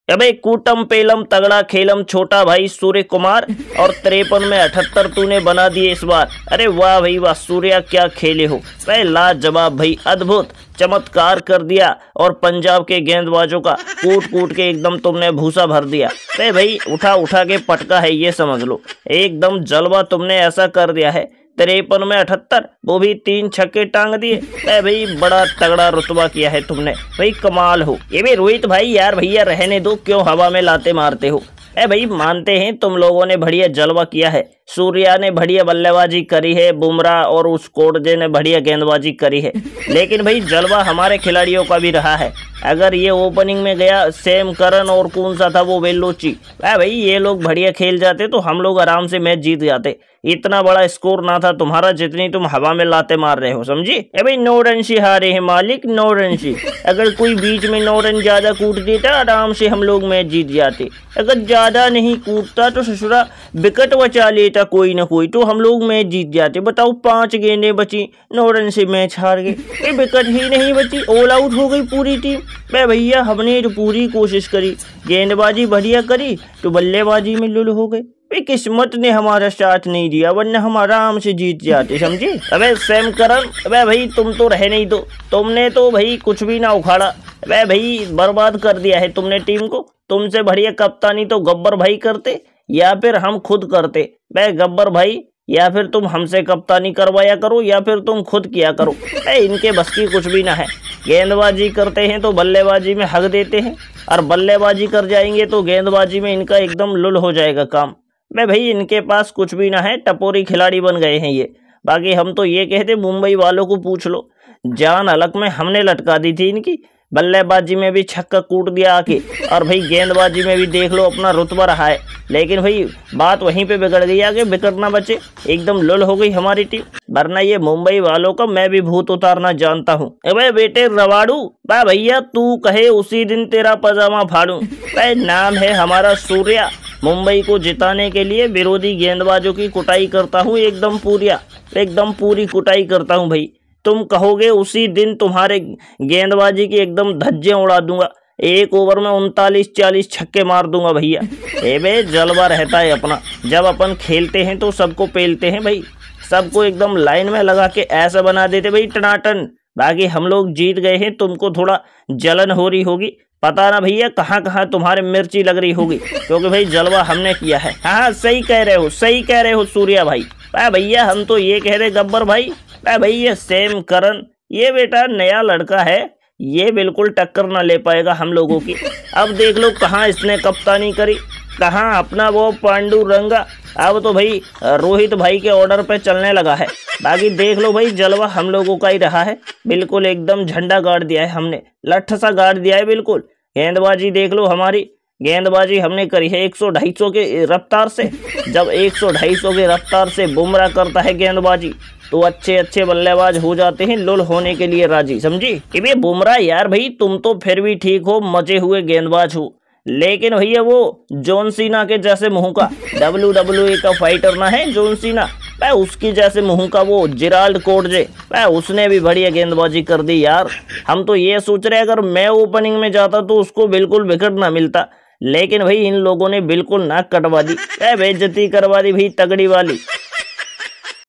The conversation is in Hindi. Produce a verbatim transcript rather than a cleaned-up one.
अबे कूटम पेलम तगड़ा खेलम छोटा भाई सूर्य कुमार, और तिरपन में अठहत्तर तूने बना दिए इस बार। अरे वाह भाई वाह सूर्या, क्या खेले हो भाई, लाजवाब भाई, अद्भुत चमत्कार कर दिया। और पंजाब के गेंदबाजों का कूट कूट के एकदम तुमने भूसा भर दिया। अरे भाई उठा उठा के पटका है ये समझ लो, एकदम जलवा तुमने ऐसा कर दिया है। तिरपन में अठहत्तर, वो भी तीन छक्के टांग दिए। अरे भाई बड़ा तगड़ा रुतबा किया है तुमने भाई, कमाल हो। ये भी रोहित भाई यार भैया रहने दो, क्यों हवा में लाते मारते हो। ए भाई मानते हैं तुम लोगों ने बढ़िया जलवा किया है, सूर्या ने बढ़िया बल्लेबाजी करी है, बुमराह और उस कोटजे ने बढ़िया गेंदबाजी करी है, लेकिन भाई जलवा हमारे खिलाड़ियों का भी रहा है। अगर ये ओपनिंग में गया सैम करन और कौन सा था वो बेल्लोची, भाई ये लोग बढ़िया खेल जाते तो हम लोग आराम से मैच जीत जाते। इतना बड़ा स्कोर ना था तुम्हारा जितनी तुम हवा में लाते मार रहे हो, समझी। ए भाई नौ रन से हारे हैं मालिक, नौ रन से। अगर कोई बीच में नौ रन ज्यादा कूट देता आराम से हम लोग मैच जीत जाते। अगर ज्यादा नहीं कूटता तो ससुरा विकेट बचा लेता कोई ना कोई, तो हम लोग मैच जीत जाते। बताओ पांच गेंदें बची, नौ रन से मैच हार गए। विकेट ही नहीं बची, ऑल आउट हो गई पूरी टीम। मैं भैया हमने तो पूरी कोशिश करी, गेंदबाजी बढ़िया करी तो बल्लेबाजी में लुल हो गए। भाई किस्मत ने हमारा साथ नहीं दिया, वरना हम आराम से जीत जाते, समझे। अबे सैम करन, अबे भाई तुम तो रहे नहीं दो, तुमने तो भाई कुछ भी ना उखाड़ा। अबे भाई बर्बाद कर दिया है तुमने टीम को। तुमसे बढ़िया कप्तानी तो गब्बर भाई करते या फिर हम खुद करते। भाई गब्बर भाई या फिर तुम हमसे कप्तानी करवाया करो या फिर तुम खुद किया करो। भाई इनके बस की कुछ भी ना है, गेंदबाजी करते हैं तो बल्लेबाजी में हक देते हैं, और बल्लेबाजी कर जाएंगे तो गेंदबाजी में इनका एकदम लुल हो जाएगा काम। मैं भाई इनके पास कुछ भी ना है, टपोरी खिलाड़ी बन गए हैं ये। बाकी हम तो ये कहते मुंबई वालों को पूछ लो, जान अलग में हमने लटका दी थी इनकी। बल्लेबाजी में भी छक्का कूट दिया आके, और भाई गेंदबाजी में भी देख लो अपना रुतबा रहा है। लेकिन भाई बात वहीं पे बिगड़ गई, आगे विकेट ना बचे, एकदम लुल हो गई हमारी टीम। वरना ये मुंबई वालों का मैं भी भूत उतारना जानता हूँ। अबे बेटे रवाड़ू, बा भैया तू कहे उसी दिन तेरा पजामा फाड़ू। भाई नाम है हमारा सूर्या, मुंबई को जिताने के लिए विरोधी गेंदबाजों की कुटाई करता हूँ, एकदम पूरिया एकदम पूरी कुटाई करता हूँ भाई। तुम कहोगे उसी दिन तुम्हारे गेंदबाजी की एकदम धज्जे उड़ा दूंगा, एक ओवर में उनतालीस चालीस छक्के मार दूंगा भैया। ए बे जलवा रहता है अपना, जब अपन खेलते हैं तो सबको पेलते हैं भाई, सबको एकदम लाइन में लगा के ऐसा बना देते भाई टनाटन। बाकी हम लोग जीत गए हैं, तुमको थोड़ा जलन हो रही होगी, पता ना भैया कहाँ कहाँ तुम्हारे मिर्ची लग रही होगी, क्योंकि भाई जलवा हमने किया है। हाँ सही कह रहे हो, सही कह रहे हो सूर्या भाई। भैया हम तो ये कह रहे गब्बर भाई, भैया सैम करन ये बेटा नया लड़का है, ये बिल्कुल टक्कर ना ले पाएगा हम लोगों की। अब देख लो कहाँ इसने कप्तानी करी, कहाँ अपना वो पांडुरंगा, अब तो भाई रोहित भाई के ऑर्डर पे चलने लगा है। बाकी देख लो भाई जलवा हम लोगों का ही रहा है, बिल्कुल एकदम झंडा गाड़ दिया है हमने, लठ सा गाड़ दिया है बिल्कुल। गेंदबाजी देख लो हमारी, गेंदबाजी हमने करी है एक सौ ढाई सौ के रफ्तार से। जब एक सौ ढाई सौ के रफ्तार से बुमराह करता है गेंदबाजी तो अच्छे अच्छे बल्लेबाज हो जाते हैं लुल होने के लिए राजी, समझी। कि बुमराह यार भाई तुम तो फिर भी ठीक हो, मजे हुए गेंदबाज हो, लेकिन भैया वो जॉन सीना के जैसे मुंह का, डब्ल्यू डब्ल्यू ई का फाइटर ना है जॉन सीना, भाई उसकी जैसे मुंह का वो जिराल्ड कोटजे, भाई उसने भी बढ़िया गेंदबाजी कर दी यार। हम तो ये सोच रहे अगर मैं ओपनिंग में जाता तो उसको बिल्कुल विकेट ना मिलता, लेकिन भाई इन लोगों ने बिल्कुल नाक कटवा दी, बेइज्जती करवा दी भाई तगड़ी वाली।